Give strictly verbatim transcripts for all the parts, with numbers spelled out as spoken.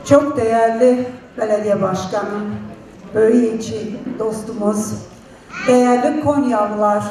Çok değerli belediye başkanım, Böyüyeci dostumuz, değerli Konyalılar,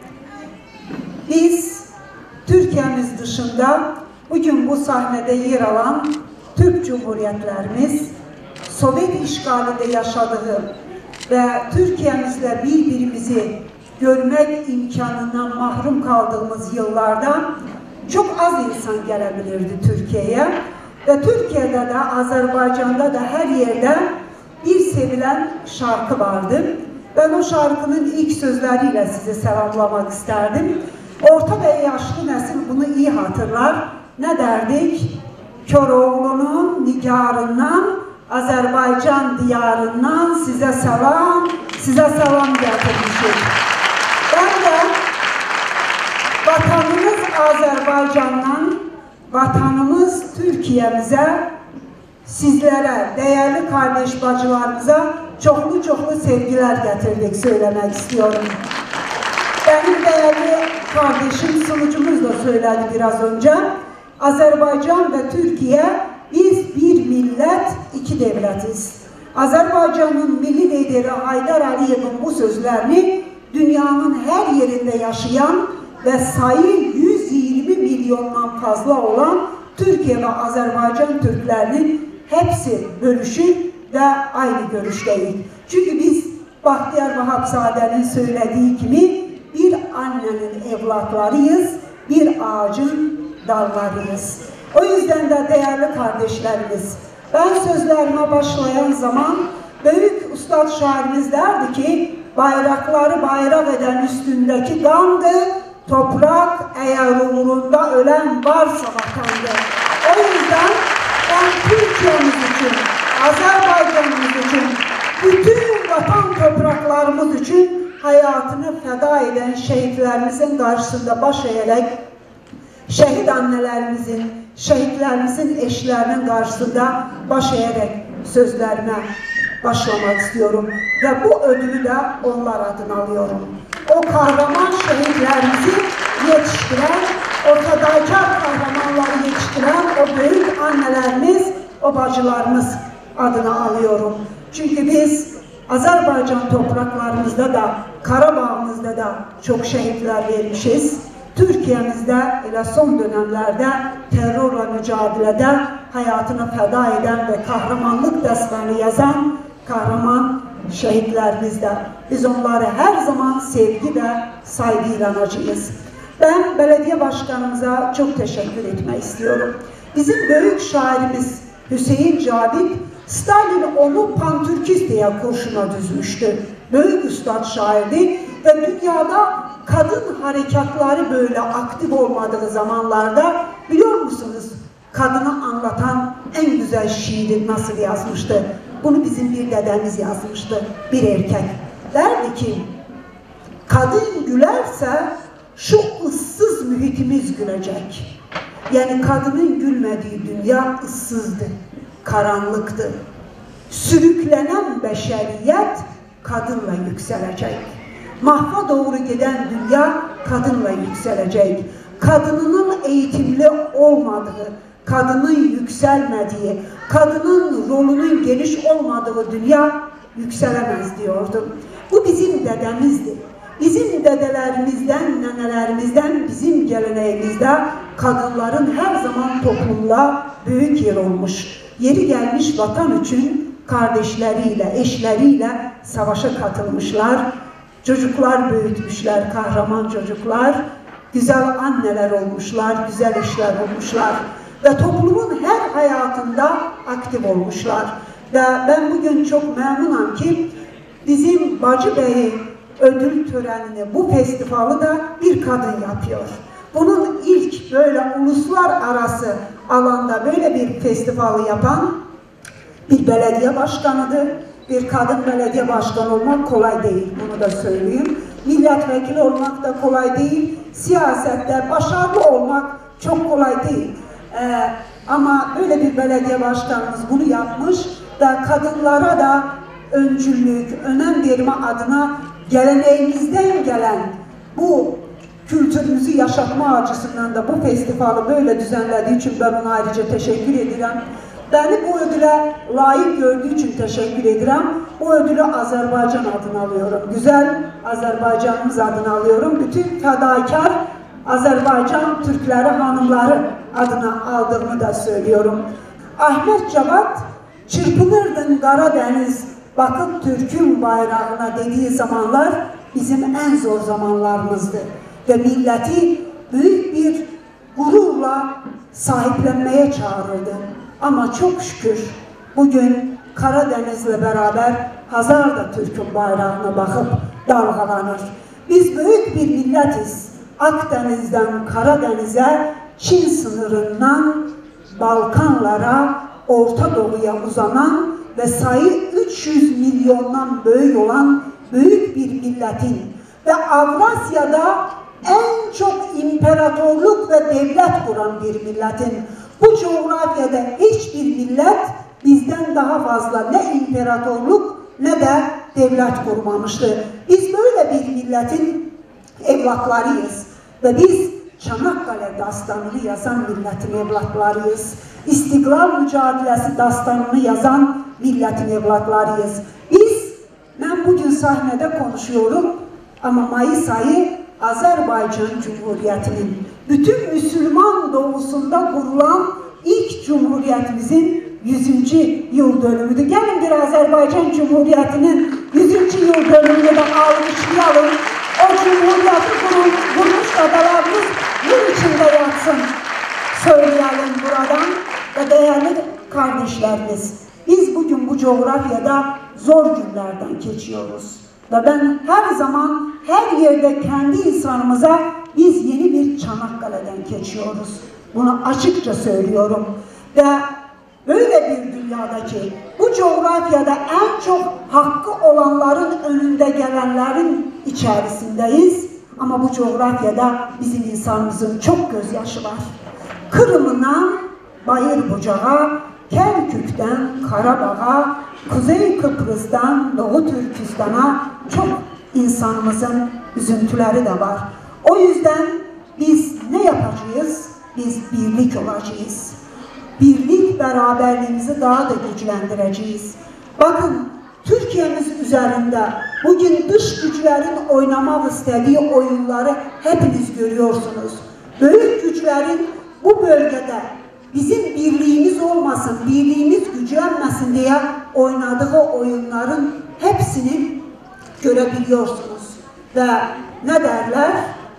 biz Türkiye'miz dışında bugün bu sahnede yer alan Türk Cumhuriyetlerimiz, Sovyet işgalinde yaşadığı ve Türkiye'mizle birbirimizi görmek imkanından mahrum kaldığımız yıllarda çok az insan gelebilirdi Türkiye'ye. Ve Türkiye'de de, Azerbaycan'da da her yerde bir sevilen şarkı vardı. Ben o şarkının ilk sözleriyle sizi selamlamak isterdim. Orta ve yaşlı nesil bunu iyi hatırlar. Ne derdik? Köroğlu'nun nigarından, Azerbaycan diyarından size selam, size selam getirmişim. Ben de vatanımız Azerbaycan'dan, vatanımız Türkiye'mize, sizlere, değerli kardeş bacılarımıza çoklu çoklu sevgiler getirdik söylemek istiyorum. Benim değerli kardeşim, sunucumuz da söyledi biraz önce. Azerbaycan ve Türkiye, biz bir millet, iki devletiz. Azerbaycan'ın milli lideri Haydar Aliyev'in bu sözlerini dünyanın her yerinde yaşayan ve sayı yüz yirmi milyondan fazla olan Türkiye ve Azerbaycan Türklerinin hepsi bölüşür ve aynı görüşteyiz. Çünkü biz Bahtiyar Vahapzade'nin söylediği gibi bir annenin evlatlarıyız, bir ağacın dallarıyız. O yüzden de değerli kardeşlerimiz, ben sözlerime başlayan zaman büyük ustad şairimiz derdi ki, bayrakları bayrak eden üstündeki gandı, toprak eğer uğrunda ölen varsa vatandı. O yüzden ben Türkiye'miz için, Azerbaycan'ımız için, bütün vatan topraklarımız için hayatını feda eden şehitlerimizin karşısında baş eğerek, şehit annelerimizin, şehitlerimizin eşlerinin karşısında baş eğerek sözlerime başlamak istiyorum. Ve bu ödülü de onlar adına alıyorum. O kahraman şehitlerimizi yetiştiren, o fedakar kahramanları yetiştiren o büyük annelerimiz, o bacılarımız adına alıyorum. Çünkü biz Azerbaycan topraklarımızda da, Karabağ'ımızda da çok şehitler vermişiz. Türkiye'mizde ile son dönemlerde terörle mücadelede hayatını feda eden ve kahramanlık destanı yazan kahraman şehitlerimizde. Biz onları her zaman sevgi ve saygıyla anacağız. Ben belediye başkanımıza çok teşekkür etmek istiyorum. Bizim büyük şairimiz Hüseyin Cavit, Stalin onu pantürkist diye kurşuna düzmüştü. Büyük üstad şairdi ve dünyada kadın harekatları böyle aktif olmadığı zamanlarda biliyor musunuz? Kadını anlatan en güzel şiiri nasıl yazmıştı? Bunu bizim bir dedemiz yazmıştı, bir erkek. Derdi ki, kadın gülerse şu ıssız mühitimiz gülecek. Yani kadının gülmediği dünya ıssızdı, karanlıktı. Sürüklenen beşeriyet kadınla yükselecek. Mahva doğru giden dünya kadınla yükselecek. Kadınının eğitimli olmadığı, kadının yükselmediği, kadının rolünün geniş olmadığı dünya yükselemez diyordum. Bu bizim dedemizdi. Bizim dedelerimizden, nenelerimizden, bizim geleneğimizde kadınların her zaman toplumda büyük yer olmuş. Yeri gelmiş vatan için kardeşleriyle, eşleriyle savaşa katılmışlar. Çocuklar büyütmüşler, kahraman çocuklar. Güzel anneler olmuşlar, güzel eşler olmuşlar. Ve toplumun her hayatında aktif olmuşlar. Ve ben bugün çok memnunum ki bizim Bacı Bey'in ödül törenini, bu festivali da bir kadın yapıyor. Bunun ilk böyle uluslararası alanda böyle bir festivali yapan bir belediye başkanıdır. Bir kadın belediye başkanı olmak kolay değil, bunu da söyleyeyim. Milletvekili olmak da kolay değil. Siyasette başarılı olmak çok kolay değil. Ee, ama böyle bir belediye başkanımız bunu yapmış da kadınlara da öncülük, önem verme adına geleneğimizden gelen bu kültürümüzü yaşatma açısından da bu festivali böyle düzenlediği için ben ona ayrıca teşekkür ederim. Beni bu ödüle layık gördüğü için teşekkür ederim. Bu ödülü Azerbaycan adına alıyorum. Güzel Azerbaycanımız adına alıyorum. Bütün fedakar Azerbaycan Türkleri, hanımları adına aldığımı da söylüyorum. Ahmet Cevat, çırpınırdın Karadeniz, bakıp Türk'ün bayrağına dediği zamanlar bizim en zor zamanlarımızdı. Ve milleti büyük bir gururla sahiplenmeye çağırırdı. Ama çok şükür bugün Karadeniz'le beraber Hazar da Türk'ün bayrağına bakıp dalgalanır. Biz büyük bir milletiz. Akdeniz'den Karadeniz'e, Çin sınırından Balkanlara, Orta Doğu'ya uzanan ve sayı üç yüz milyondan büyük olan büyük bir milletin ve Avrasya'da en çok imparatorluk ve devlet kuran bir milletin, bu coğrafyada hiçbir millet bizden daha fazla ne imparatorluk ne de devlet kurmamıştı. Biz böyle bir milletin evlatlarıyız ve biz Çanakkale dastanını yazan milletin evlatlarıyız. İstiklal mücadelesi dastanını yazan milletin evlatlarıyız. Biz, ben bugün sahnede konuşuyorum ama Mayıs ayı Azerbaycan Cumhuriyeti'nin bütün Müslüman doğusunda kurulan ilk Cumhuriyetimizin yüzüncü yıl dönümüdür. Gelin bir Azerbaycan Cumhuriyeti'nin yüzüncü yıl dönümünü de alkışlayalım. O Cumhuriyeti kurmuş adalarımız nur içinde yatsın. Söyleyelim buradan ve değerli kardeşlerimiz. Biz bugün bu coğrafyada zor günlerden geçiyoruz. Ve ben her zaman, her yerde kendi insanımıza biz yeni bir Çanakkale'den geçiyoruz. Bunu açıkça söylüyorum. Ve böyle bir dünyadaki, bu coğrafyada en çok hakkı olanların önünde gelenlerin içerisindeyiz. Ama bu coğrafyada bizim insanımızın çok gözyaşı var. Kırım'ından Bayırbucak'a, Kerkük'ten Karabağ'a, Kuzey Kıbrıs'tan Doğu Türkistan'a çok insanımızın üzüntüleri de var. O yüzden biz ne yapacağız? Biz birlik olacağız. Birlik beraberliğimizi daha da güçlendireceğiz. Bakın Türkiye'miz üzerinde bugün dış güçlerin oynamak istediği oyunları hepiniz görüyorsunuz. Büyük güçlerin bu bölgede bizim birliğimiz olmasın, birliğimiz güçlenmesin diye oynadığı oyunların hepsini görebiliyorsunuz. Ve ne derler?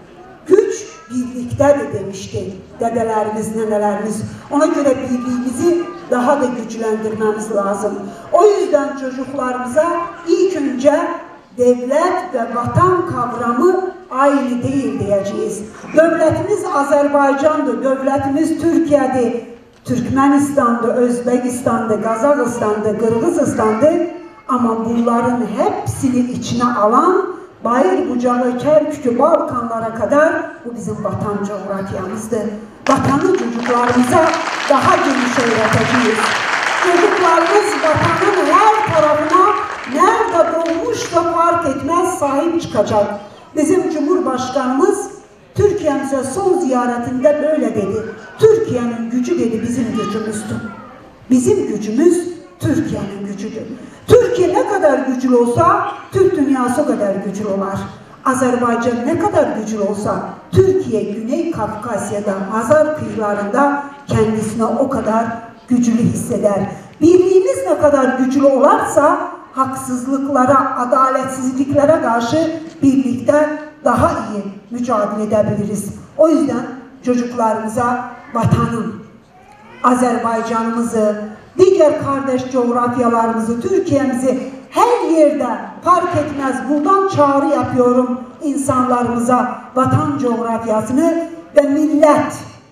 Güç birliktedir demişti dedelerimiz, nenelerimiz. Ona göre birliğimizi daha da güçlendirmemiz lazım. O yüzden çocuklarımıza ilk önce devlet ve vatan kavramı aynı değil diyeceğiz. Devletimiz Azerbaycan'dı, devletimiz Türkiye'de, Türkmenistan'da, Özbekistan'da, Kazakistan'da, Kırgızistan'da ama bunların hepsini içine alan Bayırbucak'ı, Kerkük'ü, Balkanlara kadar bu bizim vatan coğrafyamızdı. Vatanı çocuklarımıza daha geniş öğreteceğiz. Çocuklarımız vatanın her tarafına nerede doğmuşsa fark etmez sahip çıkacak. Bizim Cumhurbaşkanımız Türkiye'mize son ziyaretinde böyle dedi. Türkiye'nin gücü dedi bizim gücümüzdür. Bizim gücümüz Türkiye'nin gücüdür. Türkiye ne kadar güçlü olsa Türk dünyası o kadar güçlü olar. Azerbaycan ne kadar güçlü olsa Türkiye Güney Kafkasya'da, Hazar kıyılarında kendisine o kadar güçlü hisseder. Birliğimiz ne kadar güçlü olarsa haksızlıklara, adaletsizliklere karşı birlikte daha iyi mücadele edebiliriz. O yüzden çocuklarımıza vatanın, Azerbaycan'ımızı, diğer kardeş coğrafyalarımızı, Türkiye'mizi her yerde fark etmez buradan çağrı yapıyorum insanlarımıza, vatan coğrafyasını ve millet,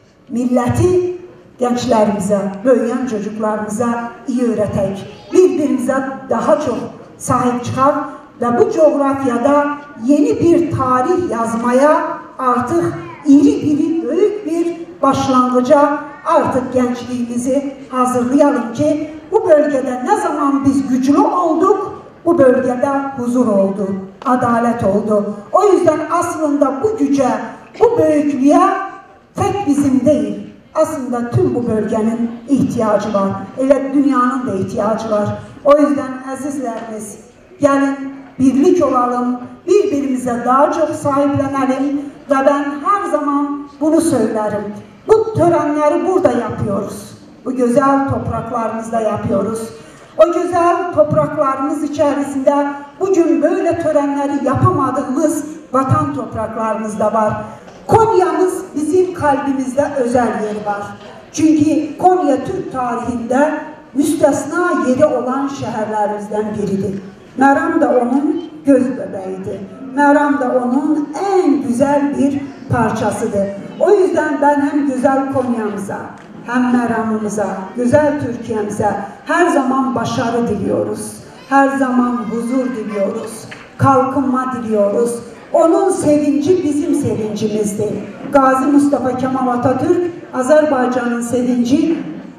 milleti gençlerimize, büyüyen çocuklarımıza iyi öğretek, birbirimize daha çok sahip çıkar ve bu coğrafyada yeni bir tarih yazmaya artık iri bir, büyük bir başlangıca artık gençliğimizi hazırlayalım ki bu bölgede ne zaman biz güçlü olduk, bu bölgede huzur oldu, adalet oldu. O yüzden aslında bu güce, bu büyüklüğe tek bizim değil, aslında tüm bu bölgenin ihtiyacı var. Elə dünyanın da ihtiyacı var. O yüzden əzizlərimiz, gəlin birlik olalım, birbirimize daha çok sahiplenelim ve ben her zaman bunu söylerim. Bu törenleri burada yapıyoruz. Bu güzel topraklarımızda yapıyoruz. O güzel topraklarımız içerisinde bugün böyle törenleri yapamadığımız vatan topraklarımızda var. Konya'mız bizim kalbimizde özel yeri var. Çünkü Konya Türk tarihinde müstesna yeri olan şehirlerimizden biridir. Meram da onun göz bebeğidir. Meram da onun en güzel bir parçasıdır. O yüzden ben hem güzel Konya'mıza, hem Meram'ımıza, güzel Türkiye'mize her zaman başarı diliyoruz. Her zaman huzur diliyoruz. Kalkınma diliyoruz. Onun sevinci bizim sevincimizdir. Gazi Mustafa Kemal Atatürk, Azerbaycan'ın sevinci,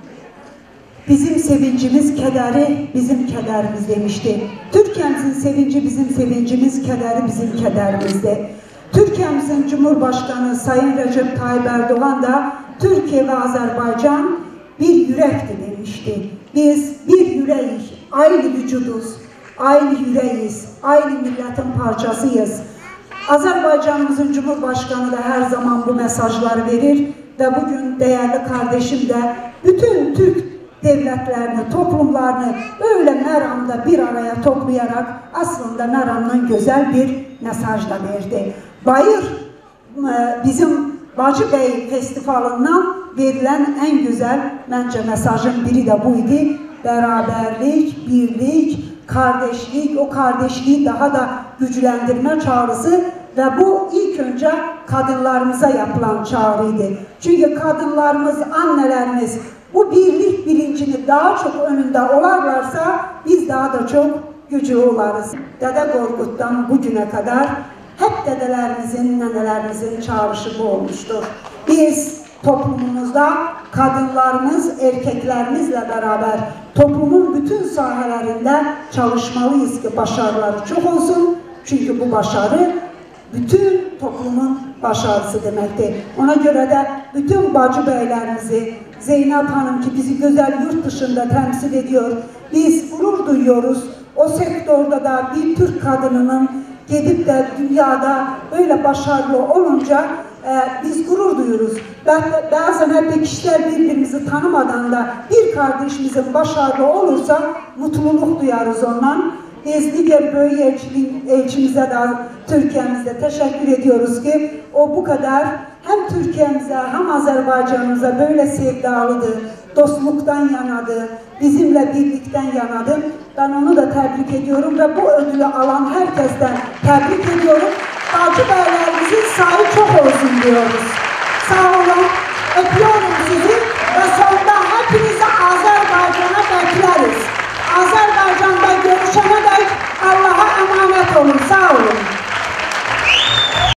bizim sevincimiz, kederi bizim kederimiz demişti. Türkiye'mizin sevinci bizim sevincimiz, kederi bizim kederimizdir. Türkiye'mizin Cumhurbaşkanı Sayın Recep Tayyip Erdoğan da Türkiye ve Azerbaycan bir yürekti demişti. Biz bir yüreğiz, aynı vücuduz, aynı yüreğiz, aynı milletin parçasıyız. Azerbaycanımızın Cumhurbaşkanı da her zaman bu mesajları verir ve bugün değerli kardeşim de bütün Türk devletlerini, toplumlarını böyle Meram'da bir araya toplayarak aslında Meram'dan güzel bir mesaj da verdi. Bayır bizim Bacıbey Festivali'nden verilen en güzel bence mesajın biri de buydu. Beraberlik, birlik, kardeşlik, o kardeşliği daha da güçlendirme çağrısı ve bu ilk önce kadınlarımıza yapılan çağrıydı. Çünkü kadınlarımız, annelerimiz bu birlik bilincini daha çok önünde olarlarsa biz daha da çok gücü olarız. Dede Korkut'tan bugüne kadar hep dedelerimizin, nenelerimizin çağrışı bu olmuştur. Biz toplumumuzda kadınlarımız, erkeklerimizle beraber toplumun bütün sahalarında çalışmalıyız ki başarıları çok olsun. Çünkü bu başarı bütün toplumun başarısı demektir. Ona göre de bütün bacı beylerimizi, Zeynep Hanım ki bizi güzel yurt dışında temsil ediyor, biz gurur duyuyoruz. O sektörde da bir Türk kadınının gidip de dünyada öyle başarılı olunca e, biz gurur duyuyoruz. Ben, bazen hep kişiler birbirimizi tanımadan da bir kardeşimizin başarılı olursa mutluluk duyarız ondan. Biz diğer böyle elçimize de Türkiye'mizde teşekkür ediyoruz ki o bu kadar hem Türkiye'mize hem Azerbaycan'ımıza böyle sevdalıdır, dostluktan yanadı, bizimle birlikten yanadı. Ben onu da tebrik ediyorum ve bu ödülü alan herkesten tebrik ediyorum. Bacı beylerimizin sayı çok olsun diyoruz.